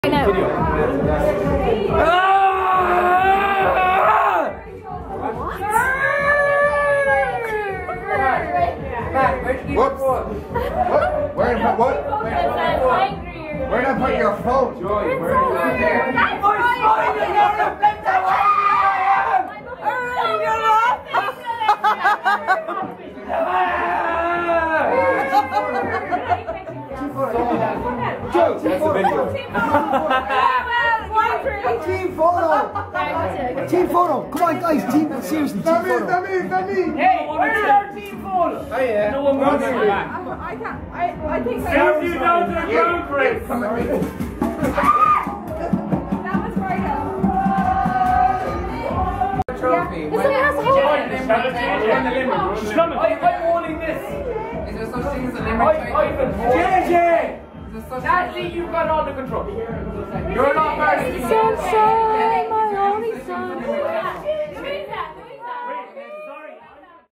I know. Whoops. What? Where did I put your phone? Joy, where did Team photo! Team photo! Come on guys, seriously, team photo! That me! Hey, where's our team photo? Oh yeah. No one wants it. I can't. I think so. Serve you down to the ground, Chris. Come at me. That was right up. Trophy. Isn't it has a hole in it? She's coming. I'm holding this. Is there such thing as a limit? JJ! Natalie, you've got all the control. You're not